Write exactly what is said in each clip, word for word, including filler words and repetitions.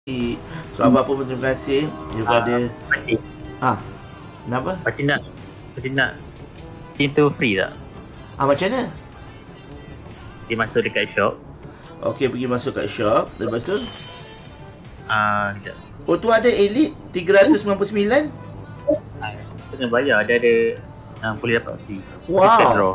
So apa-apa pun terima kasih daripada Pakcik Ah, kenapa? Pakcik nak Pakcik nak Cinta free tak? Ah, macam mana? Dia masuk dekat shop. Okey, pergi masuk kat shop. Lepas tu Ah, uh, oh tu ada Elite tiga ratus sembilan puluh sembilan. uh, kena bayar. Dia ada uh, boleh dapat free. Wow.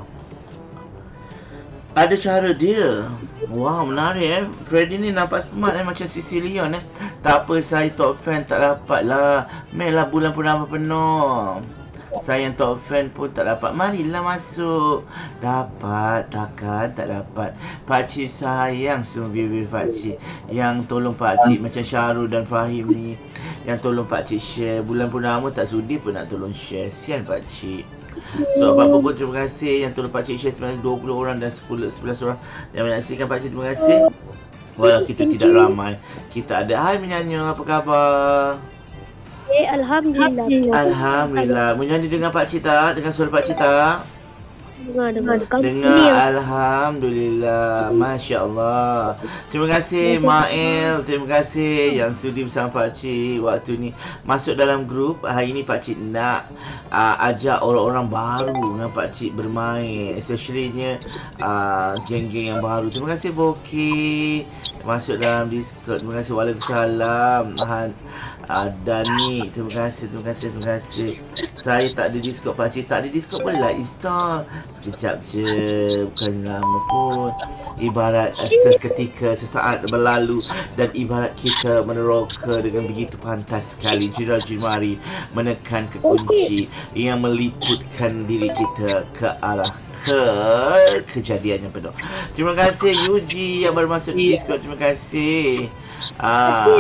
Ada cara dia. Wow, menarik eh. Freddy ni nampak smart eh, macam Sicilian eh. Tak apa, saya top fan tak dapat lah. Meh lah bulan purnama penuh. Saya yang top fan pun tak dapat. Marilah masuk. Dapat, takkan tak dapat. Pakcik sayang semua bibir pakcik yang tolong pakcik macam Syarul dan Fahim ni. Yang tolong pakcik share. Bulan purnama tak sudi pun nak tolong share. Sian pakcik. So apa-apa pun terima kasih yang tolong pakcik share. Terima kasih dua puluh orang dan sepuluh, sebelas orang yang menyaksikan pakcik. Terima kasih. Walau kita tidak ramai, kita ada. Hai menyanyi, apa khabar? Eh, Alhamdulillah. Alhamdulillah. Menyanyi dengan pakcik tak? Dengan suara pakcik tak? Dengar, dengar. Dengar. Alhamdulillah. Masya Allah. Terima kasih Mael. Terima kasih yang sudi bersama pakcik waktu ni. Masuk dalam grup. Hari ni pakcik nak uh, ajak orang-orang baru dengan pakcik bermain. Especially-nya uh, geng-geng yang baru. Terima kasih Boki. Masuk dalam Discord. Terima kasih. Waalaikumsalam. Uh, Dani, terima kasih, terima kasih, terima kasih. Saya tak ada Discord pakcik. Tak ada Discord boleh lah install. Sekejap je, bukan lama pun. Ibarat seketika, sesaat berlalu. Dan ibarat kita meneroka dengan begitu pantas sekali. Jira jemari menekan ke kunci yang meliputkan diri kita ke arah ke kejadian yang penuh. Terima kasih Yuji yang baru masuk Discord. Terima kasih. Ah.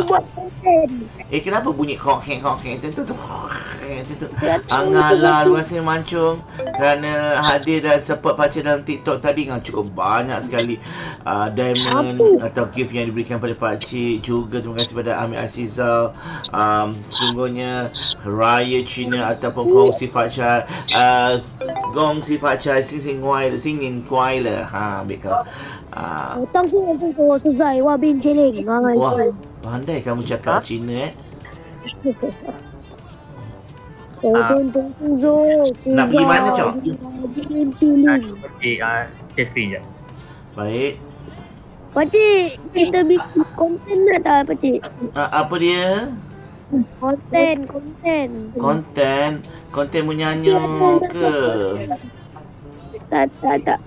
Eh kenapa bunyi kokeng kokeng tu tu? tu Angalah terima kasih Mancung kerana hadir dan support pakcik dalam TikTok tadi dengan cukup banyak sekali uh, diamond atau gift yang diberikan pada pakcik. Juga terima kasih pada Amir Azizal. Um, sesungguhnya Raya Cina ataupun kongsi pakcik uh, gongsi pakcik sing sing kuai sing sing kuai lah. Ha ambil kau. Ah. 当初我是说是在外边接令， Wah, pandai kamu cakap Cina eh. 我真的是说 Nak pergi mana Cok? Aku pergi uh, share screen je. Baik. Pakcik, kita bikin konten nak tak pakcik? Uh, apa dia? Konten, konten. Konten? Konten menyanyi ke? Tak, tak, tak.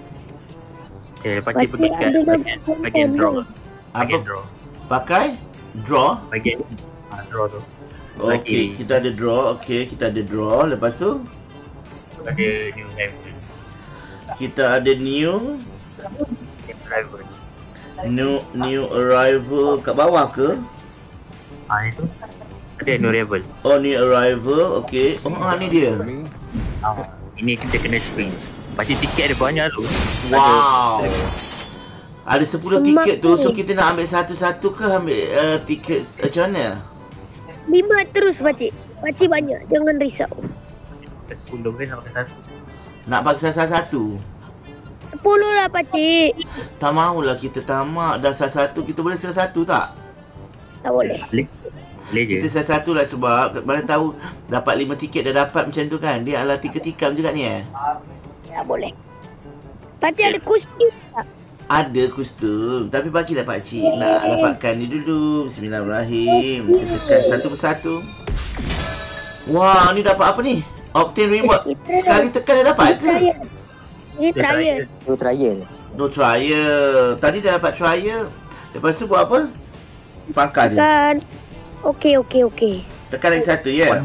Okay, pakcik pergi kat bagian, bagian draw. Bagian Apa? draw. Pakai? Draw? Bagian uh, draw tu. Okey, kita ada draw. Okey, kita ada draw. Lepas tu? Ada new level. Kita ada new New level. New new arrival kat bawah ke? Ah itu. Ada new level. Oh, new arrival. Okey. Oh, ah, ni dia. Ah, ini kita kena screen. Pakcik tiket ada banyak tu. Wow. Ada, ada sepuluh tiket tu. So kita nak ambil satu-satu ke ambil uh, tiket uh, macam mana? Lima terus pakcik. Pakcik banyak, jangan risau. sepuluh kan nak pakai satu. Nak pakai satu-satu? Sepuluh lah pakcik. Tak maulah kita tamak. Dah satu-satu kita boleh satu tak? Tak boleh. Boleh. Boleh je. Kita satu-satu lah sebab mana tahu dapat lima tiket dah dapat macam tu kan. Dia adalah tikam-tikam juga ni eh. Tak boleh. Pakcik ada kostum tak? Ada kostum. Tapi pakcik dah pakcik nak dapatkan ni dulu. Bismillahirrahmanirrahim. Kita tekan satu persatu. Wah, ni dapat apa ni? Obtain reward. Sekali tekan dah dapat ke? Ini trial. Tu trial. No trial. Tadi dah dapat trial. Lepas tu buat apa? Pangkar je. Tekan. Okey, okey, okey. Tekan lagi satu ya?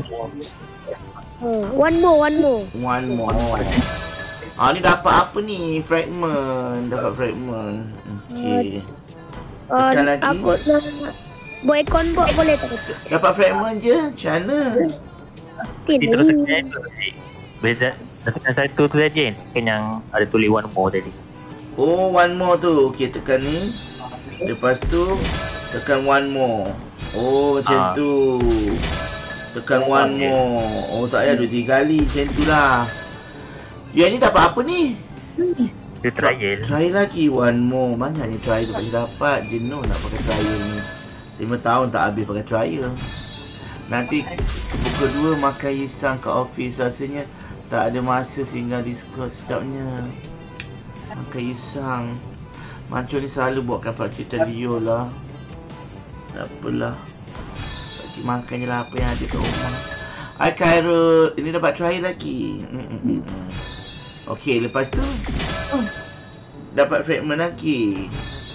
Uh, one more, one more. One more. Ah, ni dapat apa ni? Fragment. Dapat fragment. Okey. Uh, Tekan lagi. Aku nak buat convert boleh tak pakcik? Dapat fragment je. Macam mana? Kita terus tekan tu. Beza. Dah tekan satu tu saja kan? Tekan yang ada tulis one more tadi. Oh, one more tu. Okey, tekan ni. Lepas tu tekan one more. Oh, macam Ah. tu. Tekan one more. Oh, tak payah dua tiga kali. Macam tu lah. Yang ni dapat apa ni? Dia trial. Try lagi one more. Banyaknya try tu tak dapat. Jenuh nak pakai trial ni. lima tahun tak habis pakai trial. Nanti pukul dua makan Yisang kat office, rasanya tak ada masa singgah Discord. Sedapnya makan Yisang. Macam ni selalu buatkan pakcik terliur lah. Tak apalah, pakcik makan je lah apa yang ada kat rumah. Hai Khairul, ini dapat trial lagi. Mm-mm. Okey, lepas tu dapat fragment lagi.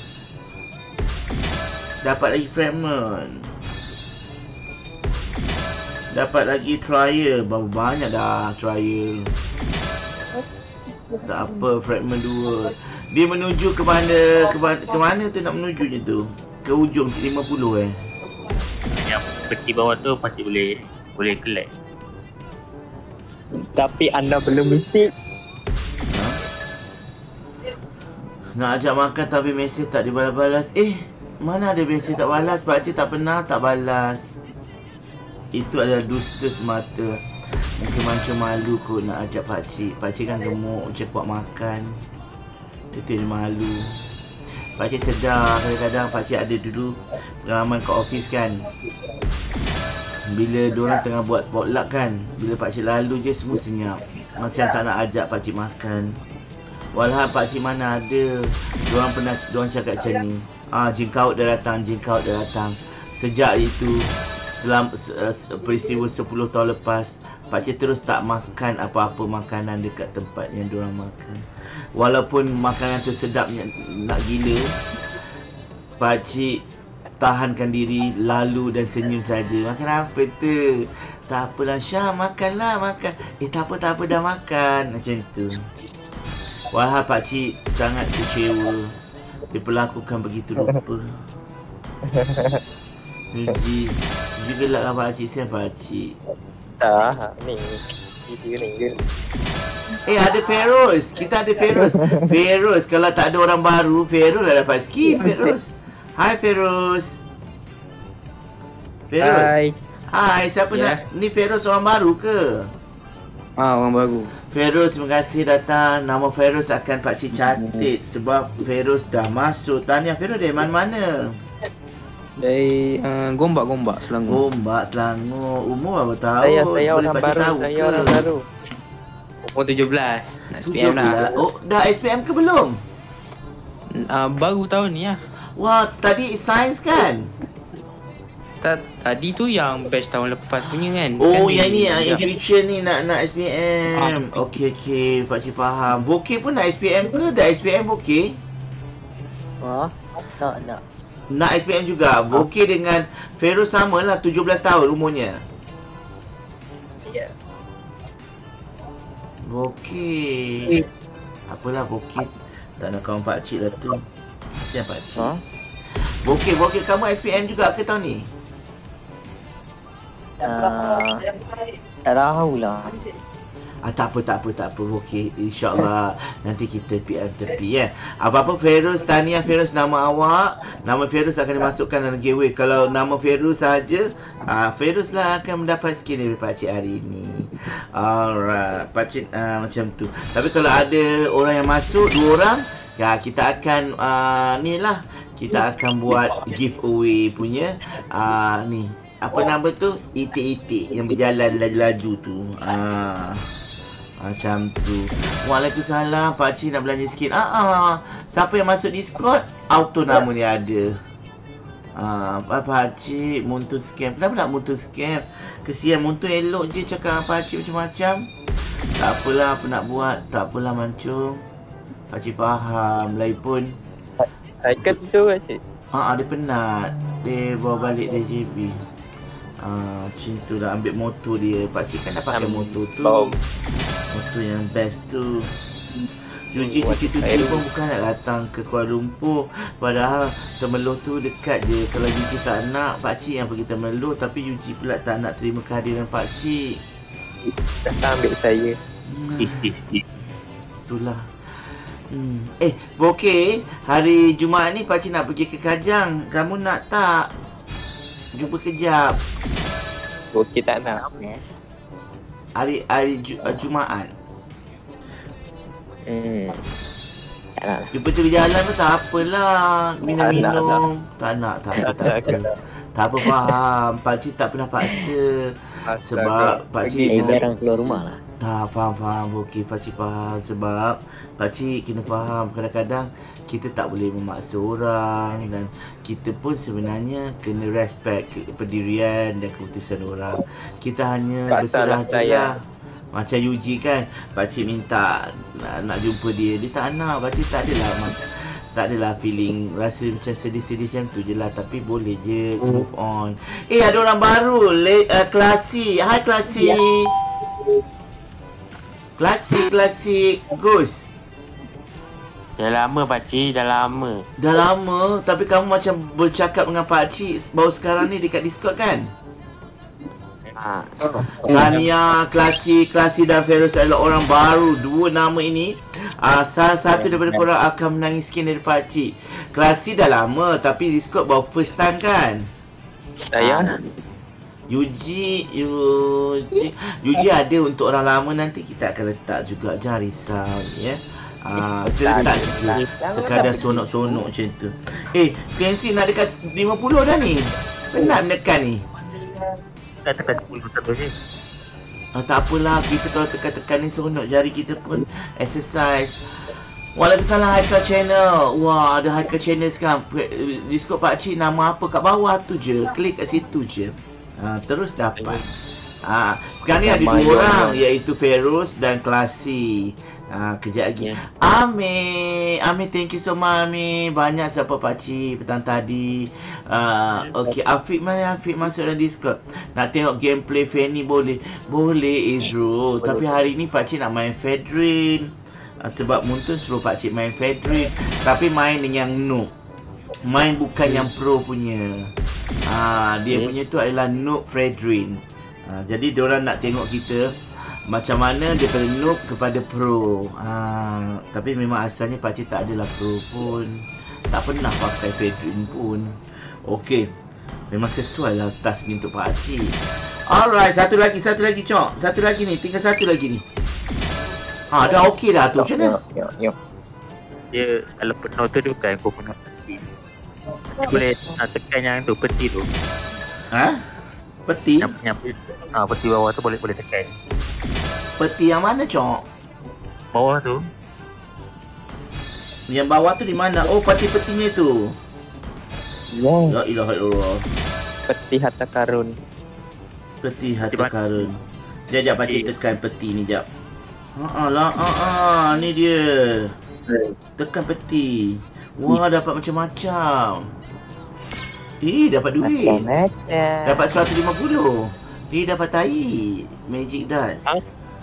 Dapat lagi fragment. Dapat lagi trial. Berapa banyak dah trial. Tak apa, fragment dua. Dia menuju ke mana? Ke mana, ke mana tu nak menuju je tu? Ke ujung lima puluh eh? Yang peti bawah tu pasti boleh boleh collect. Tapi anda belum mesti. Ha? Nak ajak makan tapi mesej tak dibalas-balas. Eh, mana ada mesej tak balas? Pakcik tak pernah tak balas. Itu adalah dusta semata. Mungkin macam malu kot nak ajak pakcik. Pakcik kan gemuk macam kuat makan. Itu yang malu. Pakcik sedar kadang-kadang pakcik ada dulu pengalaman kat office kan. Bila diorang tengah buat potluck kan, bila pakcik lalu je semua senyap. Macam tak nak ajak pakcik makan. Walhal pakcik mana ada. Diorang pernah, diorang cakap macam ni. Ah, jin kaut dah datang, jin kaut dah datang. Sejak itu, selama uh, peristiwa sepuluh tahun lepas, pakcik terus tak makan apa-apa makanan dekat tempat yang diorang makan. Walaupun makanan tu sedapnya nak gila, pakcik tahankan diri, lalu dan senyum saja. Makan apa tu? Tak apalah Syah, makanlah, makan. Eh tak apa, tak apa, dah makan. Macam tu. Walhal pakcik sangat kecewa diperlakukan begitu rupa. Nuji, Nuji gelak lah pakcik, siapa pakcik? Tak, ni. Ini ni je. Eh ada Feroz, kita ada Feroz. Feroz, kalau tak ada orang baru, Feroz lah dapat skip Feroz. Hai Feroz. Feroz. Hai. Hai, siapa Yeah. nak? Ni Feroz orang baru ke? Ah, orang baru. Feroz, terima kasih datang. Nama Feroz akan pakcik catat sebab Feroz dah masuk. Tanya Feroz dari mana-mana? Dari uh, Gombak-Gombak Selangor. Gombak, Selangor. Umur berapa tahun? Saya saya Boleh orang pakcik baru, tahu saya ke? orang baru. Umur tujuh belas. Nak S P M tujuh belas. lah. Oh, dah S P M ke belum? Uh, baru tahun ni lah. Wah, tadi sains kan? Ta- Tadi tu yang batch tahun lepas punya kan. Oh, kan yang ni yang ya. in future ni nak nak S P M. Ah. Okey okey, pakcik faham. Vokey pun nak S P M ke? Dah S P M Vokey? Ha? Tak nak. Nak S P M juga. Vokey dengan Feroz samalah, tujuh belas tahun umurnya. Ya. Vokey. Apalah Vokey. Tak nak kawan pakcik lah tu. Siapa pakcik? Ha? Vokey, Vokey kamu S P M juga ke tahun ni? Uh, tak tahulah. Ah, tak apa, tak apa, tak apa. Okey, insyaAllah nanti kita P M tepi ya. Apa-apa Feroz, tahniah Feroz nama awak. Nama Feroz akan dimasukkan dalam giveaway. Kalau nama Feroz saja, ah, Feroz lah akan mendapat skin dari pakcik hari ini. Alright, pakcik ah, macam tu. Tapi kalau ada orang yang masuk, dua orang, ya kita akan ah, ni lah. Kita akan buat giveaway punya ah, ni. Apa nama tu? Itik-itik yang berjalan laju-laju tu. Ah. Macam tu. Waalaikumsalam, pakcik nak belanja sikit. Ah, ah. Siapa yang masuk Discord, auto nama ni ada. Ah, pakcik Muntu scam. Kenapa nak Muntu scam? Kesian Muntu elok je cakap pakcik macam-macam. Tak apalah, apa nak buat. Tak apalah mancung. Pakcik faham. Lagipun Cycle tu pakcik. ah, dia penat. Dia bawa balik dari J B. Ah, macam tu dah ambil motor dia. Pakcik kan dah pakai Am- motor tu. bawa- Motor yang best tu. Yuji cuci-cuci pun bukan nak datang ke Kuala Lumpur. Padahal Temeloh tu dekat je. Kalau Yuji tak nak, pakcik yang pergi Temeloh. Tapi Yuji pula tak nak terima kehadiran pakcik. Datang ambil saya. Hmm, Ih, ih, ih. itulah. Hmm. Eh, Bokeh, hari Jumaat ni pakcik nak pergi ke Kajang. Kamu nak tak? Jumpa kejap. Okey tak nak. Hari hari Ju, uh, Jumaat. Hmm. Tak nak lah. Jumpa tepi jalan pun tak apalah. Tak nak, Minum-minum. Tak nak, tak nak, tak Tak apa. nak. Tak apa, faham. Pakcik tak pernah paksa. Sebab pakcik Eh, jarang keluar rumah lah. tak faham, faham. Okey, pakcik faham. Sebab pakcik kena faham kadang-kadang kita tak boleh memaksa orang dan kita pun sebenarnya kena respect pendirian dan keputusan orang. Kita hanya Tak berserah salah je saya. lah. Macam Yuji kan, pakcik minta nak, nak jumpa dia. Dia tak nak, pakcik tak adalah mas- tak adalah feeling rasa macam sedih-sedih macam tu je lah. Tapi boleh je move on. Eh, ada orang baru, Le, uh, Klasi. Hai Klasi. Klasik, klasik, Gus. Dah lama pakcik, dah lama. Dah lama, tapi kamu macam bercakap dengan pakcik baru sekarang ni dekat Discord kan? Ha. Tania, Klasi, Klasi dan Feroz adalah orang baru. Dua nama ini uh, salah satu daripada korang akan menangis skin dari pakcik. Klasi dah lama tapi Discord baru first time kan? Saya Yuji, Yuji, Yuji ada untuk orang lama, nanti kita akan letak juga. Jangan risau ya. Ah, kita letak juga sekadar sonok-sonok macam tu. Eh, Quincy nak dekat lima puluh dah ni. Penat menekan ni. Tak tekan sepuluh satu je. Ah, tak apalah, kita kalau tekan-tekan ni seronok, jari kita pun exercise. Waalaikumsalam Haikal Channel. Wah, ada Haikal Channel sekarang. Discord pakcik nama apa kat bawah tu je. Klik kat situ je. Ha, terus dapat. Ha, sekarang ni ada dua orang, iaitu Feroz dan Klasi. Ha, kejap lagi. Yeah. Amir, Amir, thank you so much Amir. Banyak siapa pakcik petang tadi. Uh, Okey, Afiq mana Afiq masuk dalam Discord. Nak tengok gameplay Fanny boleh? Boleh Izrul. Tapi hari ni pakcik nak main Fedrin. Uh, sebab Muntun suruh pakcik main Fedrin. Tapi main dengan noob. Main bukan yang pro punya. Ah, dia punya tu adalah noob Fredrin. Ah, jadi diorang nak tengok kita macam mana daripada noob kepada pro. Ah, tapi memang asalnya pakcik tak adalah pro pun. Tak pernah pakai Fredrin pun. Okey. Memang sesuai lah task ni untuk pakcik. Alright, satu lagi, satu lagi cok. Satu lagi ni, tinggal satu lagi ni. Ha, dah okey dah tu. Macam mana? Yuk, yuk. Dia kalau penuh tu dia bukan kau penuh peti. Dia boleh nak tekan yang tu, peti tu. Ha? Peti? Yang, yang ha, peti bawah tu boleh boleh tekan. Peti yang mana cok? Bawah tu. Yang bawah tu di mana? Oh, peti-petinya tu. Wow. La ilaha illallah. Peti harta karun. Peti harta Cepat. karun. Jap, jap, pakcik tekan peti ni, jap. Haa lah, haa, ni dia. Tekan peti. Wah, dapat macam-macam. Eh, dapat duit. Macam-macam. Dapat seratus lima puluh. Ni dapat tai. Magic dust. Ah.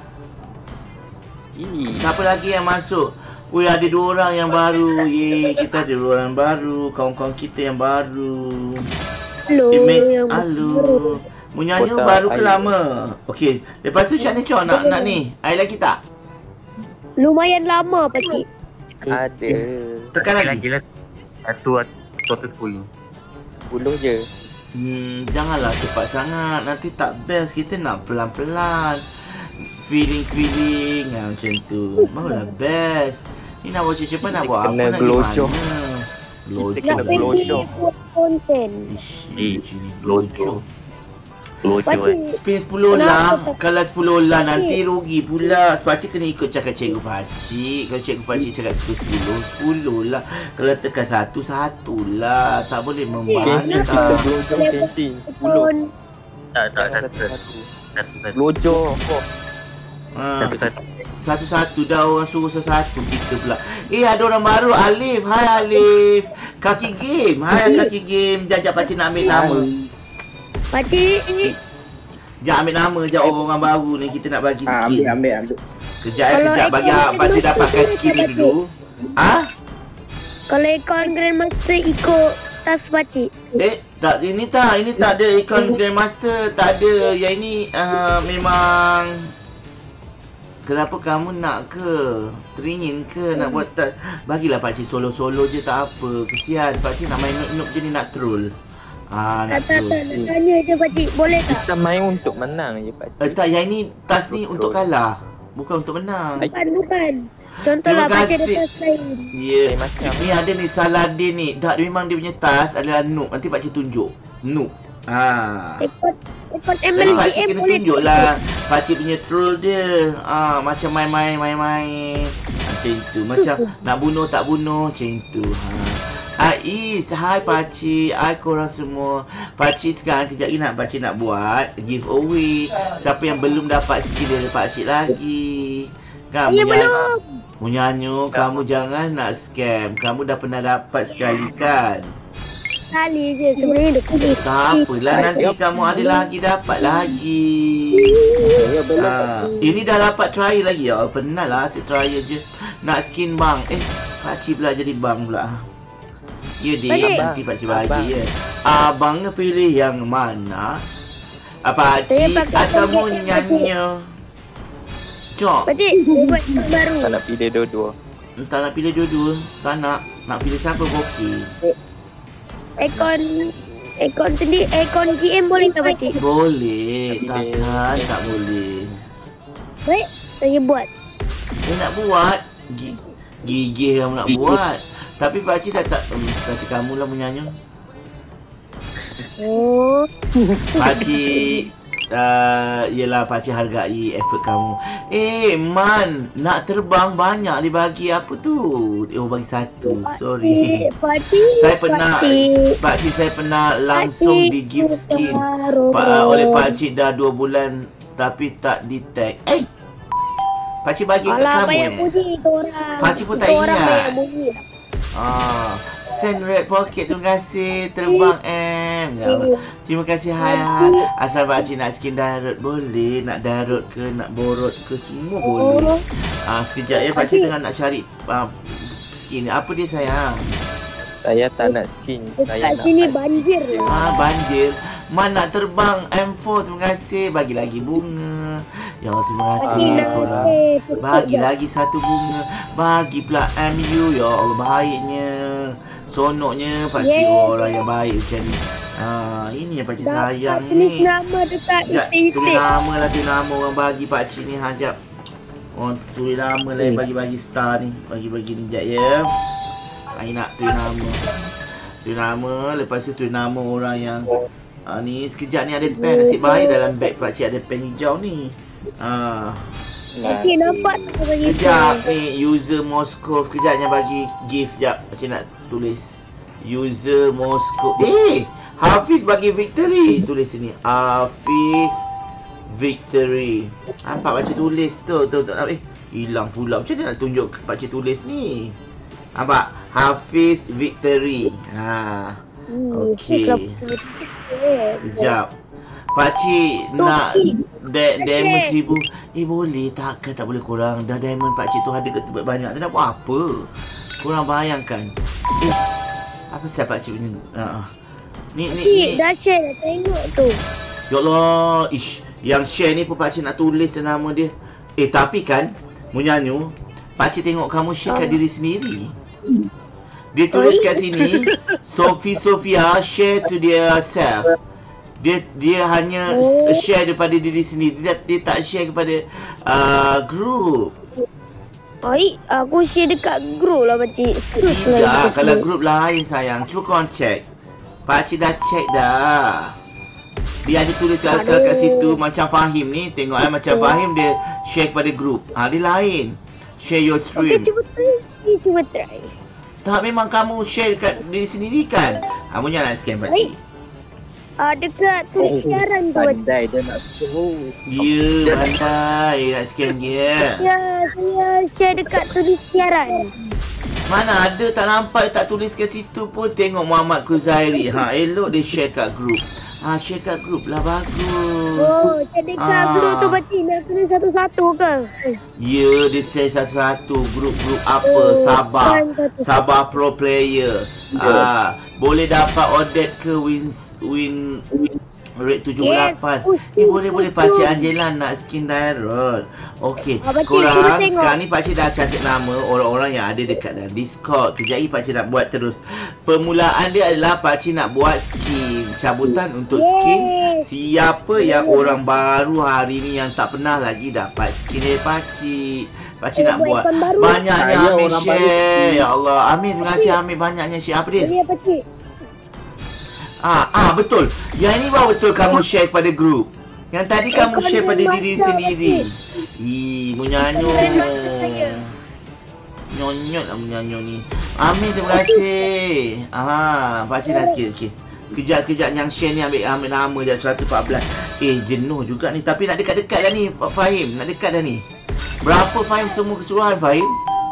Ih, Siapa lagi yang masuk? Ui, ada dua orang yang baru. Ye, kita ada dua orang baru. Kawan-kawan kita yang baru. Hello. Image, yang halo. baru. Munyanya Kota baru ke air. lama? Okey. Lepas tu macam mana Cok nak, nak ni? Air lagi tak? Lumayan lama pakcik. ada. Tekan lagi. Lagi lah. Satu atau sepuluh. Puluh je. Hmm, janganlah cepat sangat. Nanti tak best. Kita nak pelan-pelan. Feeling-feeling ha, macam tu. Barulah best. Ni nak buat cepat nak buat apa Kena nak gelojoh. gimana? Gelojoh. Kena Nak gelojoh. buat konten. Ish, Eh, ni gelojoh. gelojoh. Lojo kan. Pakcik, Spin sepuluh lah. Kenapa? Kalau sepuluh lah nanti rugi pula. Pakcik kena ikut cakap cikgu pakcik. Kalau cikgu pakcik cakap sepuluh, sepuluh lah. Kalau tekan satu, satu lah. Tak boleh Kenapa? membantah. Gelojoh kenting. Puluh. kon. Tak, tak, Jangan satu, satu. satu-satu. Satu, satu. Gelojoh. Oh, Ha, Satu, satu. satu-satu dah orang suruh satu kita pula. Eh, ada orang baru. Alif. Hai Alif. Kaki game. Hai kaki game. Jap-jap pakcik nak ambil nama. Pakcik, Jap ambil nama je orang-orang baru ni. Kita nak bagi Ah, skin. ambil, ambil, ambil. Kejap eh, Kalau kejap. Bagi ikut- pakcik dapatkan skin ni dulu. Ah? kalau ikon Grandmaster ikut tas pakcik. Eh, tak, ini tak, ini tak ada ikon Grandmaster, tak ada. Yang ini uh, memang. Kenapa kamu nak ke? Teringin ke nak buat tak? Bagilah pakcik solo-solo je tak apa. Kesian, pakcik nak main noob-noob je ni nak troll. Ah, nak Tak, tak, troll. tak. Nak tanya je pakcik. Boleh tak? kita main untuk menang je Eh pakcik. tak, yang ini tas ni Betul. untuk kalah. Bukan untuk menang. Bukan, bukan. Contohlah Terima pakcik ada kasih. tas lain. Ya. Lain macam. Ni ada ni Saladin ni. Tak, memang dia punya tas adalah noob. Nanti pakcik tunjuk. Noob. Ah. Ikut ikut Jadi M L G pakcik M kena boleh. tunjuk lah pakcik punya troll dia. Ah, macam main-main main-main. Macam itu. Macam nak bunuh tak bunuh macam itu. Ha. Ais, hai pakcik, hai korang semua. Pakcik sekarang kejap lagi nak pakcik nak buat giveaway. Siapa yang belum dapat skill dari pakcik lagi. Kan Ya, Munya- belum. Munyanyo, kamu jangan nak scam. Kamu dah pernah dapat sekali kan? Kali je sebenarnya dah boleh. Tak apalah, nanti kamu ada lagi dapat lagi. Ha, ini dah dapat trial lagi ya. Pernah lah asyik trial je. Nak skin bang. Eh, pakcik pula jadi bang pula. Ya dia, Pakcik. nanti pakcik bagi ya. Abang pilih yang mana? Apa Saya pakcik pakai atau tongkat yang munyanyo? Cok, Pakcik, saya buat yang baru. Tak nak pilih dua-dua. entah nak pilih dua-dua. Tak nak. Nak pilih siapa pun okey. Ikon ikon sendiri, ikon G M boleh tak pakcik? Boleh, takkan tak boleh. Baik, saya buat. Eh nak buat G- Gigih kamu nak buat. Tapi pakcik dah tak um, Kata kamu lah menyanyi. Oh, Pakcik uh, Yelah pakcik hargai effort kamu. Eh Man, nak terbang banyak dia bagi apa tu. Oh bagi satu, sorry. pakcik, Saya pernah pakcik. Pakcik saya pernah langsung di give skin pa, oleh pakcik dah dua bulan. Tapi tak detect. Eh pakcik bagi kat Alah, kamu banyak eh. bunyi tu orang. Pakcik pun tak Tu orang ingat. banyak bunyi. Ah, send red pocket, terima kasih. Terbang M. Ya Allah. Terima kasih hai hai. Asal pakcik nak skin Darut boleh, nak Darut ke, nak Borot ke, semua boleh. Oh, Ah, sekejap ya pakcik tengah nak cari ah, skin ni. Apa dia sayang? Saya tak nak skin. Saya dekat nak sini ice banjir. je. Ah, banjir. Man nak terbang M four, terima kasih. Bagi lagi bunga. Ya Allah, terima kasih Bagi korang. lagi. Bagi lagi satu bunga. Bagi pula M U. Ya Allah, baiknya. Sonoknya pakcik Yeay. orang yang baik macam ni. Ah, ini yang pakcik Dapat sayang tulis ni. nama dekat Sekejap, tulis itik-itik. nama lah, tulis nama orang bagi pakcik ni. Hajap. Oh, tulis nama lah yang bagi-bagi star ni. Bagi-bagi ni, sekejap ya. Saya nak tulis nama. Tulis nama, lepas tu tulis nama orang yang ah, ni. Sekejap ni ada pen. Nasib baik dalam beg pakcik ada pen hijau ni. Ah. Pakcik nampak tak bagi Sekejap ni user Moscow. Sekejap yang bagi gift. Sekejap pakcik nak tulis user Moscow. Eh, Hafiz bagi victory. Tulis sini Hafiz victory. Nampak pakcik tulis tu. Tu, tu. Eh, hilang pula. Macam mana nak tunjuk pakcik tulis ni? Nampak? Hafiz victory. Ha. Hmm, Okey. Sekejap. Pakcik nak da- diamond seribu. Eh boleh, takkan tak boleh korang. Dah diamond pakcik tu ada kat tempat banyak. Tak nak buat apa. Korang bayangkan. Eh, apa siap pakcik punya? Uh, ni, ni, Pakcik ni. dah share dah tengok tu. Ya Allah. Ish, yang share ni pun pakcik nak tulis nama dia. Eh tapi kan, Munyanyo, pakcik tengok kamu share kat diri sendiri. Dia tulis kat sini, Sophie Sophia share to their self. Dia dia hanya Oh. share daripada diri sendiri. Dia, dia tak share kepada uh, group. Oi, aku share dekat group lah pakcik. Tidak, kalau group lain sayang. Cuba korang check. Pakcik dah check dah. Dia ada tulis kat, kat situ macam Fahim ni. Tengok eh macam Fahim dia share kepada group. Ha, dia lain. Share your Okay, stream. cuba try. Cuba try. Tak, memang kamu share dekat diri sendiri kan? Ha, punya nak scan pakcik. Ah, dekat tulis siaran tu pakcik. Pandai dia nak suruh. Ya, pandai nak scan dia. Ya, saya share dekat tulis siaran. Mana ada, tak nampak dia tak tulis kat situ pun. Tengok Muhammad Kuzairi. Ha, elok dia share kat group. Ha, share kat group lah, bagus. Oh, share dekat Ah. group tu pakcik. Nak tulis satu-satu ke? Ya, dia share satu-satu. Grup-grup apa, Oh, Sabah. kan satu-satu. Sabah Pro Player. Ah, boleh dapat Odet ke win win rate tujuh puluh lapan. Yes. Eh, boleh-boleh Pakcik Angela nak skin Dairot. Okey, Ah, Pakcik, cuba korang tengok. sekarang ni Pakcik dah cantik nama orang-orang yang ada dekat dalam Discord. Kejap lagi Pakcik nak buat terus. Permulaan dia adalah Pakcik nak buat skin. Cabutan untuk Yes. skin. Siapa yang orang baru hari ni yang tak pernah lagi dapat skin dari Pakcik. Pakcik Eh, nak buat buat. ikon baru. Banyaknya Saya Amir orang baru share. skin. Ya Allah. Amir, terima kasih Amir. Banyaknya share. Apa dia? Boleh pakcik. Ah, ah betul. Yang ini baru betul kamu share pada grup. Yang tadi kamu Ekor share pada dia diri macam sendiri. Pakcik. Ih, munyanyo. Nyonyot lah munyanyo ni. Amin, terima kasih. Ah, baca dah sikit. Okey. Sekejap-sekejap yang share ni ambil ambil nama dah seratus empat belas. Eh, jenuh juga ni. Tapi nak dekat-dekat dah ni, Pak Fahim. Nak dekat dah ni. Berapa Fahim semua keseluruhan, Fahim?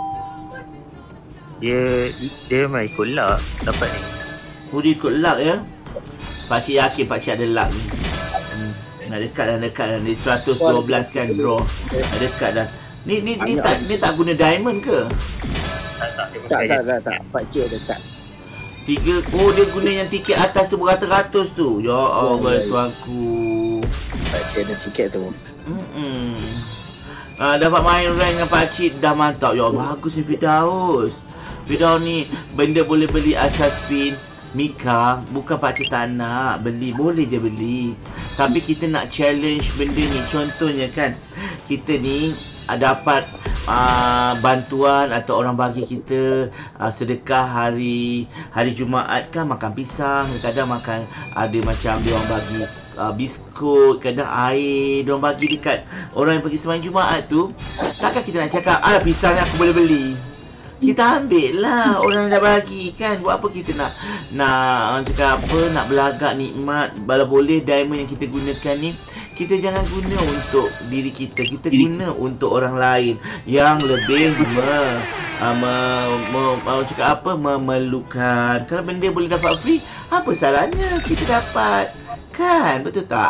Dia dia main ikut luck dapat ni. Oh, dia ikut luck ya? Pakcik yakin pakcik ada luck ni. Hmm. Nak dekat dah, dekat dah. Ni seratus dua belas kan draw. Nak dekat dah. Ni ni ni tak ni tak guna diamond ke? Tak tak dia Tak, pakai tak, je. tak, tak. Pakcik ada tak. Tiga, oh dia guna yang tiket atas tu beratus-ratus tu. Ya Allah, ya, ya. tuanku. Pakcik ada tiket tu. Hmm. Ah, dapat main rank dengan pakcik dah mantap. Ya Allah, bagus ni Firdaus. Firdaus ni benda boleh beli asas spin. Mika, bukan pakcik tak nak beli, boleh je beli. Tapi kita nak challenge benda ni. Contohnya kan, kita ni uh, dapat uh, bantuan atau orang bagi kita uh, sedekah hari hari Jumaat kan, makan pisang, kadang makan ada macam dia orang bagi uh, biskut, kadang air dia orang bagi dekat orang yang pergi sembahyang Jumaat tu. Takkan kita nak cakap, "Ah, pisang ni aku boleh beli." Kita ambil lah, orang dah bagi kan. Buat apa kita nak nak orang cakap apa, nak belagak nikmat. Kalau boleh diamond yang kita gunakan ni, kita jangan guna untuk diri kita, kita guna untuk orang lain yang lebih me, uh, me, me, orang cakap apa, memerlukan. Kalau benda boleh dapat free, apa salahnya kita dapat, kan? Betul tak?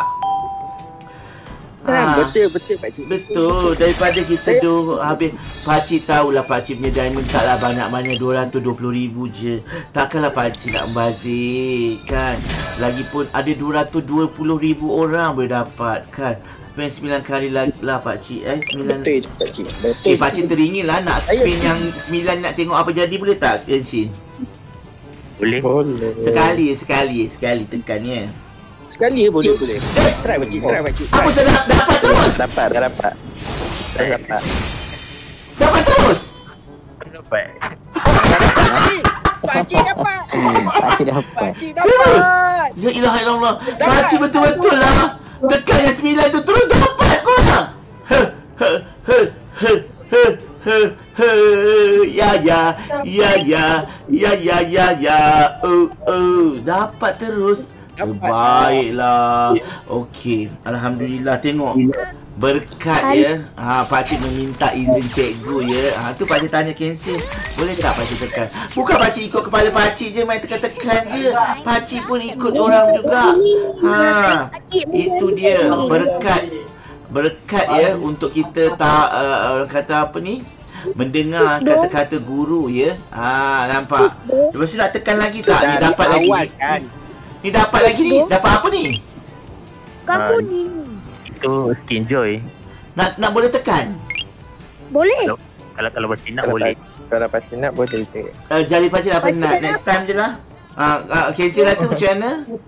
Kan, Ah. betul, betul pakcik. Betul, daripada kita tu habis. Pakcik tahulah pakcik punya diamond taklah banyak-banyak, dua ratus dua puluh ribu je. Takkanlah pakcik nak membazir kan. Lagipun ada dua ratus dua puluh ribu orang boleh dapat kan. Spend sembilan kali lagi lah pakcik eh sembilan. Betul je pakcik. Betul. Eh pakcik teringin lah nak spin yang sembilan nak tengok apa jadi, boleh tak Kenshin? Boleh. Boleh. Sekali sekali sekali tekan ya. Sekali boleh, boleh. Try pakcik, try pakcik. Apa saya dah dapat terus? Dapat, dah dapat. Dah dapat. Dapat terus. Dapat. Pakcik, pakcik dapat. Hmm, pakcik dapat. Pakcik Terus. dapat. Ya ilah ilallah. Pakcik betul-betul lah. Tekan yang sembilan tu terus dapat korang. He he he he he he he. Ya ya ya ya ya ya ya ya. Oh oh, dapat terus. Dapat. Baiklah. Okey, alhamdulillah, tengok. Berkat ya. Ha, pakcik meminta izin cikgu ya. Ha, tu pakcik tanya Kensin, boleh tak pakcik tekan? Bukan pakcik ikut kepala pakcik je main tekan-tekan je. Pakcik pun ikut orang juga. Ha, itu dia berkat. Berkat ya untuk kita tak uh, orang kata apa ni? Mendengar kata-kata guru ya. Ha, nampak. Lepas tu nak tekan lagi tak? Ni dapat lagi ni. Kan. Ni dapat lagi ni. Dapat apa ni? Kamu Ah. ni. Itu skin joy. Nak nak boleh tekan? Boleh? Kalau kalau kalau pasti nak Kalau boleh. pak- Kalau pakcik nak boleh je. Uh, jali pakcik dah Pakcik penat. dah Next time je lah. Ah, uh, Kensin rasa macam mana?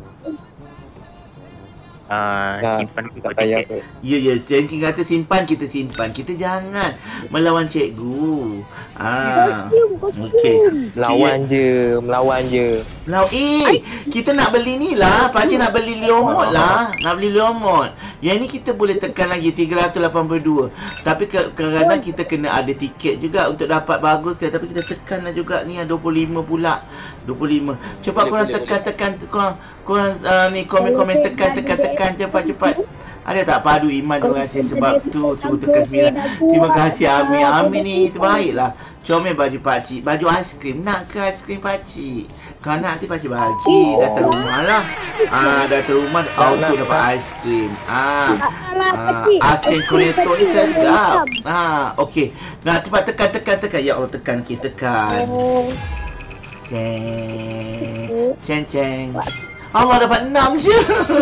Ah, Nah, simpan tak ikut payah tiket. tu. Ya, ya. Senkin kata simpan, kita simpan. Kita jangan melawan cikgu. Ah, okey. Melawan je, melawan je. Lau, eh, kita nak beli ni lah. Pakcik nak beli Leomod lah. Nak beli Leomod. Yang ni kita boleh tekan lagi tiga ratus lapan puluh dua. Tapi ke- kadang-kadang kita kena ada tiket juga untuk dapat bagus kan. Tapi kita tekan lah juga ni, dua puluh lima pula. dua puluh lima. Cepat Boleh, korang boleh, tekan-tekan. Korang, korang uh, ni komen-komen tekan-tekan-tekan. Cepat-cepat. Ada tak padu iman? Terima kasih sebab tu suruh tekan sembilan. Terima kasih Ami. Ami ni terbaiklah. Comel baju pakcik. Baju aiskrim. Nak ke aiskrim pakcik? Kalau nak nanti pakcik bagi. Datang rumah lah. Ah, datang rumah auto dapat aiskrim. Ah, ah aiskrim Cornetto ni sedap. Ah, okey. Nah, cepat tekan tekan tekan. Ya Allah, tekan kita tekan. Ceng. Ceng ceng. Allah dapat enam je.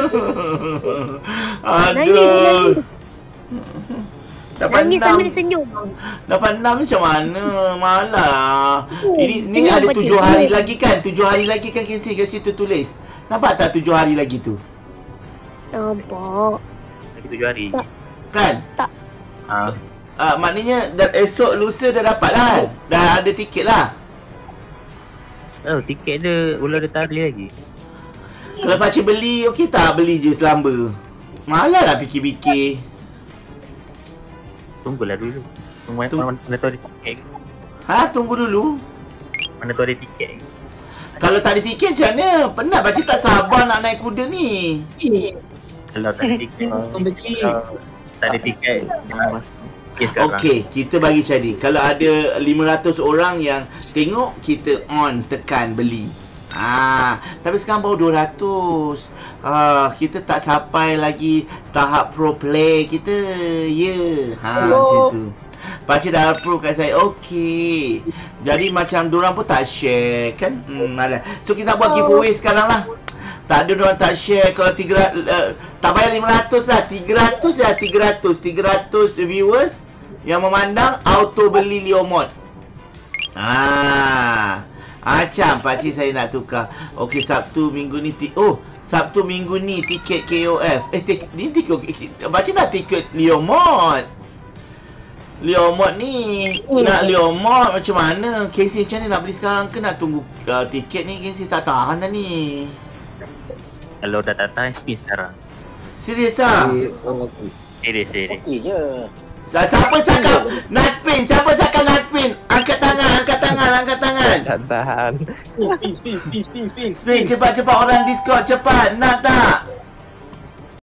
Aduh. Dapat Nangis sambil enam. senyum. Dapat enam macam mana? Malah. Ini ni Senyum ada pakcik. tujuh hari lagi kan? Tujuh hari lagi kan Kensi kat situ tulis. Nampak tak tujuh hari lagi tu? Nampak. Lagi tujuh hari. Tak. Kan? Ah, Ah, maknanya dah, esok lusa dah dapat lah. Dah ada tiket lah. oh tiket dia ular dia tak beli lagi. Kalau pakcik beli, okey tak? Beli je selamba. Malah lah fikir-fikir. Tunggulah dulu. Tunggu Tung- mana, mana tu ada tiket. Ha, tunggu dulu. Mana tu ada tiket. Kalau tak ada tiket macam mana? Penat pakcik tak sabar nak naik kuda ni. Kalau tak ada tiket. Kalau tak ada tiket. Okay, sekarang. Okey, kita bagi macam ni. Kalau ada lima ratus orang yang tengok, kita on, tekan, beli. Ah, tapi sekarang baru dua ratus. Ah, kita tak sampai lagi tahap pro play kita. Ya. Yeah. Ha, macam tu. Pakcik dah approve kat saya. Okey. Jadi macam diorang pun tak share kan? Hmm, ada. So kita nak buat giveaway sekarang lah. Tak ada diorang tak share. Kalau tiga ratus uh, tak payah lima ratus lah, tiga ratus lah, tiga ratus tiga ratus viewers yang memandang auto beli Leomod. Ah. Macam pakcik saya nak tukar. Okey, Sabtu minggu ni ti- oh, Sabtu minggu ni tiket K O F. Eh, tik- ni tiket pakcik nak tiket Leomod. Leomod ni nak Leomod macam mana? Casey macam ni nak beli sekarang ke nak tunggu uh, tiket ni? Casey tak tahan dah ni. Kalau dah tak tahan, spin sekarang. Serius ah? Serius, serius. Okey je. Sa- Siapa cakap nak spin? Siapa cakap nak spin? Angkat tangan, angkat tangan, angkat tangan. Tak tahan. Spin, spin, spin, spin, spin, spin. Spin cepat-cepat orang Discord cepat. Nak tak?